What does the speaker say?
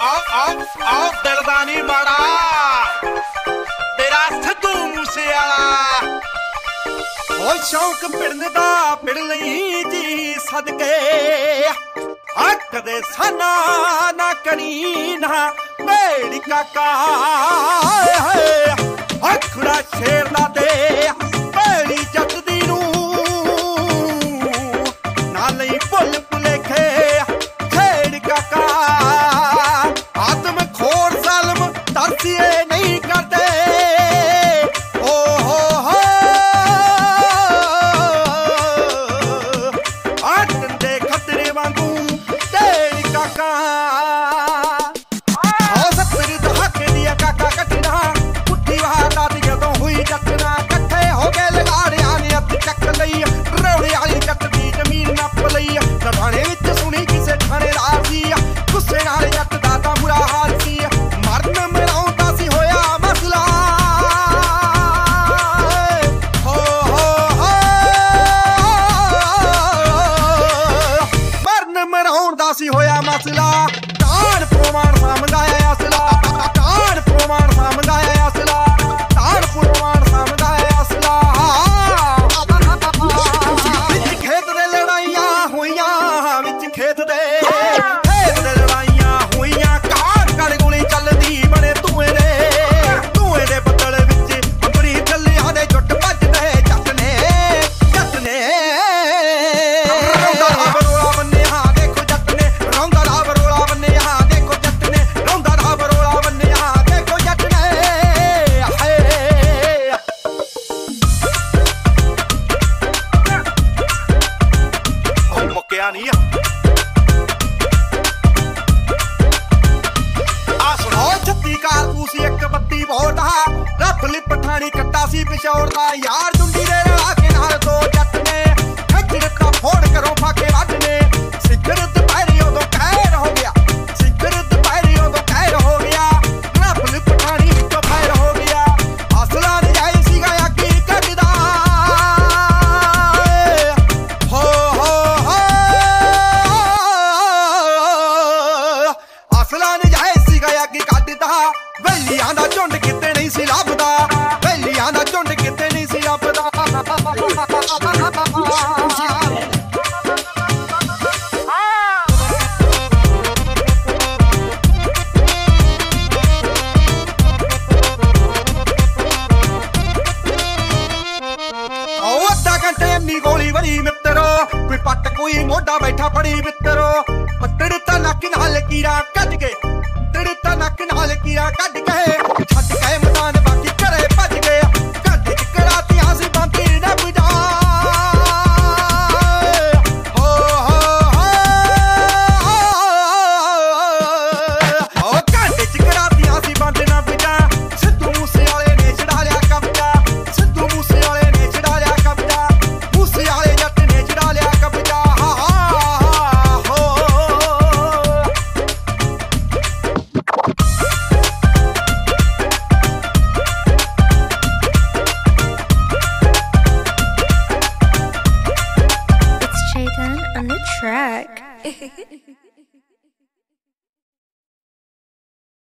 आओ दिलदानी माड़ा तेरा सिद्धू मूसे वाला ओ शौक पिड़न दा पिड़ लई जी सदके कदे साना ना करी ना मेरी काका अखड़ा शेर दा दे मेरी जट दी नू ना लई भुल भुलेखे छेड़ काका आदम खोर जालम तरसिए नहीं करते ओ हो आदंदे खतरे वांगू तेरी काका ओ सत्तर दहाके दिया काका कटना पुट्ठी वारदात जदों हुई जटना कट्ठे हो गए लगाड़ियां ने हथ चक लई रौड़े वाली जट दी जमीन नप लई थाने विच सुनी किसे थाने राजी गुस्से नाल जट दा तां बुरा हाल सी मरन मराउंदा सी होया मसला मरन मराउंदा सी होया मसला तान प्रमाण सामदा है असला तान प्रमाण सामदा है असला तान प्रमाण सामदा है असला विच खेत दे लड़ाइयां होइयां विच खेत दे लड़ाइयां होइयां कार कर गोली चलदी बने धुएं दे बदल विच अपनी गलियां दे जुट भजदे जट ने रौंदा राव रोला बन्ने हां देखो जट ने रौंदा राव रोला बन्ने हां देखो जट ने रौंदा राव रोला बन्ने हां देखो जट ने मुक्या नहीं छत्ती कारतूस एक बत्ती बोटा रफली पठानी कट्टा सी पिछौड़ दा यार जुंडी दे रला के नाल दो जट ने खजरता फोड़ करो फाके वड्डने सिखर दुपहरी उदों कहर हो गया सिखर दुपहरी उदों कहर हो गया रफली पठानी विचों फैर हो गया असला नजायज सीगा अग्गी कटदा असला नजायज सीगा अग्गी कटदा वेलियां दा झुंड किते नहीं सी लभदा वेलियां दा झुंड किते नहीं सी लभदा अद्धा घंटे अन्नी गोली बरी मित्रो कोई पट कोई मोढा बैठा पड़ी मित्रो तड़ता नक नाल कीड़ा कट के तड़ता नक नाल कीड़ा कट के